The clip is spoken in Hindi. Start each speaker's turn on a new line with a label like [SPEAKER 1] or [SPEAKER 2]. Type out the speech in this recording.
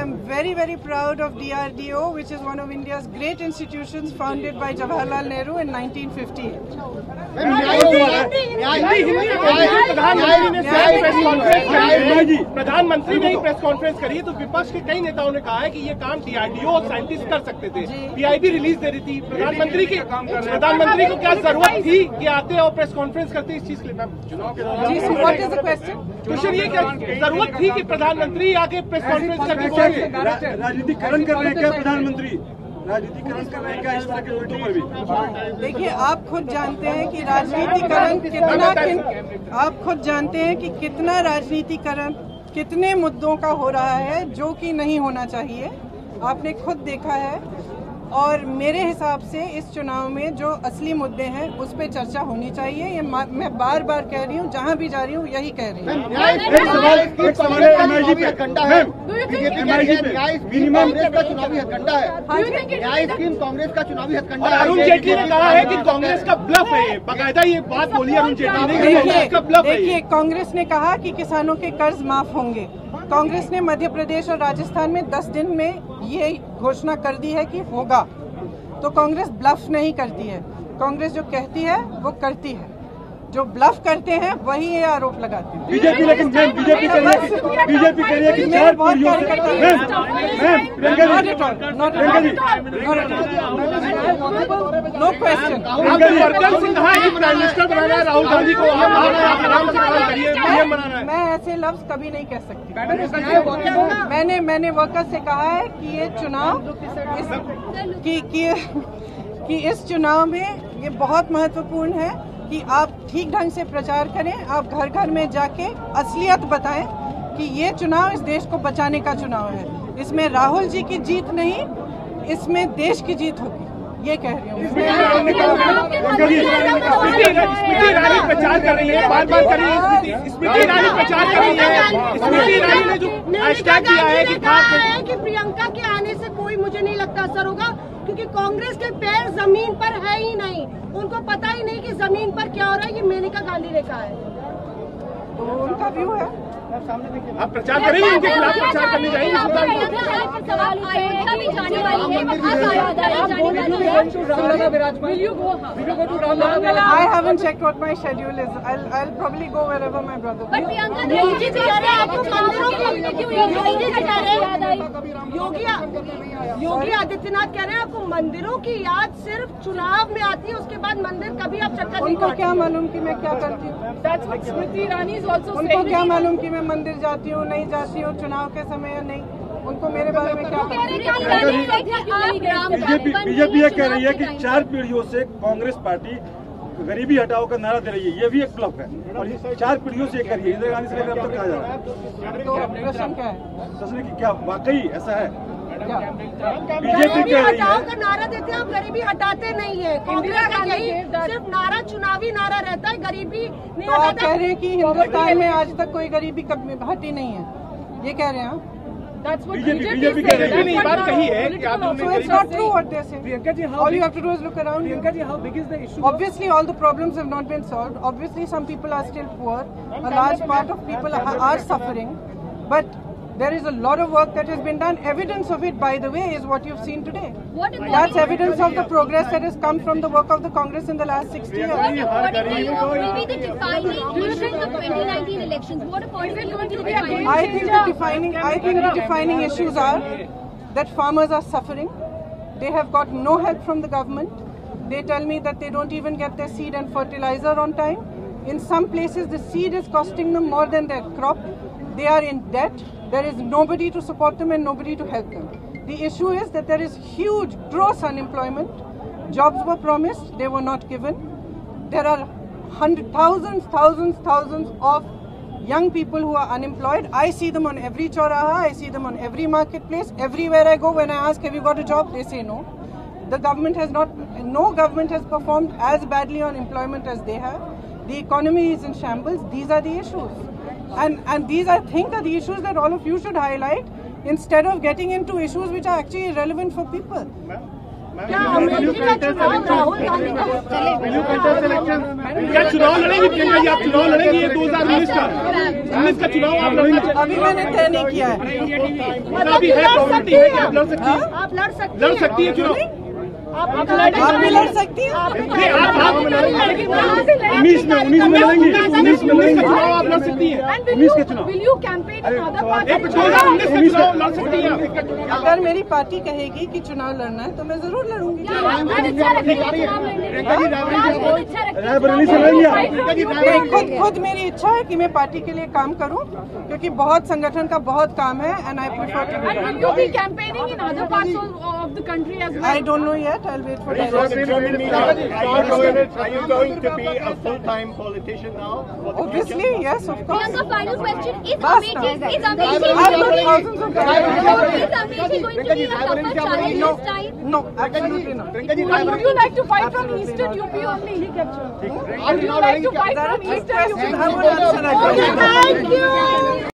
[SPEAKER 1] am very proud of DRDO, which is one of India's great institutions founded by Jawaharlal Nehru in 1958.
[SPEAKER 2] प्रधानमंत्री ने प्रेस कॉन्फ्रेंस करी तो विपक्ष के कई नेताओं ने कहा है कि ये काम DRDO और साइंटिस्ट कर सकते थे, PIB रिलीज दे रही थी। प्रधानमंत्री को क्या जरूरत थी कि आते और प्रेस कॉन्फ्रेंस करते इस चीज के लिए? क्वेश्चन ये क्या जरूरत थी कि प्रधानमंत्री आके प्रेस कॉन्फ्रेंस करके?
[SPEAKER 3] राजनीतिकरण कर रहे हैं क्या प्रधानमंत्री? राजनीतिकरण कर रहे हैं क्या इस तरह के मुद्दों पर भी?
[SPEAKER 1] देखिए, आप खुद जानते हैं कि कितना राजनीतिकरण कितने मुद्दों का हो रहा है जो कि नहीं होना चाहिए। आपने खुद देखा है। और मेरे हिसाब से इस चुनाव में जो असली मुद्दे हैं उस पर चर्चा होनी चाहिए। ये मैं बार कह रही हूँ, जहाँ भी जा रही हूँ यही कह रही हूँ।
[SPEAKER 4] कांग्रेस का चुनावी हथकंडा है।
[SPEAKER 2] अरुण जेटली ने कहा है कि कांग्रेस का ब्लफ है, ये बाकायदा ये बात बोली अरुण जेटली ने।
[SPEAKER 1] देखिए, कांग्रेस ने कहा कि किसानों के कर्ज माफ होंगे। कांग्रेस ने मध्य प्रदेश और राजस्थान में 10 दिन में ये घोषणा कर दी है कि होगा। तो कांग्रेस ब्लफ नहीं करती है। कांग्रेस जो कहती है वो करती है। जो ब्लफ करते हैं वही ये आरोप लगाते हैं।
[SPEAKER 3] बीजेपी लेकिन बीजेपी कह रही है कि 4 पीढ़ियों से
[SPEAKER 1] नो क्वेश्चन।
[SPEAKER 2] राहुल गांधी को
[SPEAKER 1] मैं ऐसे लफ्ज कभी नहीं कह सकती। मैंने वर्कर्स से कहा है कि ये चुनाव कि इस चुनाव में ये बहुत महत्वपूर्ण है कि आप ठीक ढंग से प्रचार करें। आप घर घर में जाके असलियत बताएं कि ये चुनाव इस देश को बचाने का चुनाव है। इसमें राहुल जी की जीत नहीं, इसमें देश की जीत होगी। ये कह रही हूँ।
[SPEAKER 2] स्मृति ईरानी प्रचार कर रही है, बार कर रही है। स्मृति ईरानी प्रचार कर रही है। स्मृति ईरानी ने जो हैशटैग दिया है कि
[SPEAKER 5] प्रियंका के आने से कोई मुझे नहीं लगता असर होगा, क्योंकि कांग्रेस के पैर जमीन पर है ही नहीं। उनको पता ही नहीं कि जमीन पर क्या हो रहा है। ये मेनका गांधी ने कहा है,
[SPEAKER 1] तो उनका व्यू है।
[SPEAKER 2] आप प्रचार करेंगे, उनके खिलाफ प्रचार करने जाएंगे?
[SPEAKER 1] I haven't checked what my schedule is. I'll probably go wherever my brother goes.
[SPEAKER 5] Yogi Adityanath कह रहे हैं आपको मंदिरों की याद सिर्फ चुनाव में आती है, उसके बाद मंदिर कभी आप चक्कर नहीं।
[SPEAKER 1] उनको क्या मालूम कि मैं क्या करती हूँ? उनको क्या मालूम कि मैं मंदिर जाती हूँ नहीं जाती हूँ चुनाव के समय या नहीं? उनको मेरे बारे में क्या पता?
[SPEAKER 3] बीजेपी ये कह रही है कि 4 पीढ़ियों से कांग्रेस पार्टी गरीबी हटाओ का नारा दे रही है। ये भी एक ब्लफ है और 4 पीढ़ियों से कर रही है। इंदिरा गांधी से लेकर अब तक कहा जा रहा है।
[SPEAKER 1] तो प्रश्न क्या है?
[SPEAKER 3] प्रश्न की क्या वाकई ऐसा है?
[SPEAKER 5] बीजेपी हटाओ का नारा देते हैं, आप गरीबी हटाते नहीं है। कांग्रेस का यही सिर्फ नारा चुनावी नारा रहता है, गरीबी नहीं हटाता।
[SPEAKER 1] आप कह रहे हैं कि हिंदुस्तान में आज तक कोई गरीबी हटी नहीं है, ये कह रहे हैं?
[SPEAKER 3] बीजेपी कह रही है।
[SPEAKER 2] बात कही है कि आप
[SPEAKER 1] So it's not true what they say. All you have to do is look around.
[SPEAKER 6] How big is the issue?
[SPEAKER 1] Obviously, all the problems have not been solved. Obviously, some people are still poor. A large part of people are suffering. But there is a lot of work that has been done. Evidence of it, by the way, is what you've seen today. That's evidence of the progress that has come from the work of the Congress in the last 60 years.
[SPEAKER 7] What according to you will be the defining issues of 2019 elections? What according to you will be the defining?
[SPEAKER 1] I think the defining issues are that farmers are suffering. They have got no help from the government. They tell me that they don't even get their seed and fertilizer on time. In some places, the seed is costing them more than their crop. They are in debt. There is nobody to support them and nobody to help them. The issue is that there is huge, gross unemployment. Jobs were promised, they were not given. There are thousands of young people who are unemployed. I see them on every chauraha, I see them on every marketplace. Everywhere I go, when I ask, have you got a job? They say no. The government has not, no government has performed as badly on employment as they have. The economy is in shambles. These are the issues. And these, I think, are the issues that all of you should highlight instead of getting into issues which are actually irrelevant for people.
[SPEAKER 5] क्या अमेठी का चुनाव राहुल गांधी का
[SPEAKER 2] क्या चुनाव लड़ेगी प्रियंका जी? आप चुनाव लड़ेंगी ये 2019 का? 19 का चुनाव आप लड़ना चाहते
[SPEAKER 1] अभी मैंने तय नहीं किया है।
[SPEAKER 2] अभी है प्रॉपर्टी है कि आप लड़ सकती हैं?
[SPEAKER 5] आप लड़ सकती
[SPEAKER 2] लड़ सकती है चुनाव?
[SPEAKER 5] आप
[SPEAKER 1] भी लड़ सकती हैं।
[SPEAKER 3] 19 में लड़ेंगी, 19 में लड़ेंगी,
[SPEAKER 2] चुनाव आप लड़ सकती हैं?
[SPEAKER 3] 19 के चुनाव।
[SPEAKER 5] Will you campaign in other parts?
[SPEAKER 2] 2019 का चुनाव लड़ सकती हैं?
[SPEAKER 1] अगर मेरी पार्टी कहेगी कि चुनाव लड़ना है तो मैं जरूर लड़ूंगी।
[SPEAKER 3] रायबरेली से लड़ेंगी आप?
[SPEAKER 1] नहीं, खुद मेरी इच्छा है कि मैं पार्टी के लिए काम करूं, क्योंकि बहुत संगठन का बहुत काम है and I prefer to
[SPEAKER 5] And will you be campaigning in other parts of the country as well?
[SPEAKER 1] I don't know yet, I will wait for
[SPEAKER 6] Are you going to be a full-time politician now?
[SPEAKER 1] Obviously, yes, of course.
[SPEAKER 7] Priyanka, final question: Is
[SPEAKER 1] Basta.
[SPEAKER 7] Amethi
[SPEAKER 1] I've got thousands of
[SPEAKER 7] is Amethi going to be a tougher challenge this time?
[SPEAKER 1] No, absolutely not.
[SPEAKER 5] Would you like to fight from Eastern UP only? Would you like to fight from Eastern UP?
[SPEAKER 1] I will answer that question.
[SPEAKER 5] Thank you.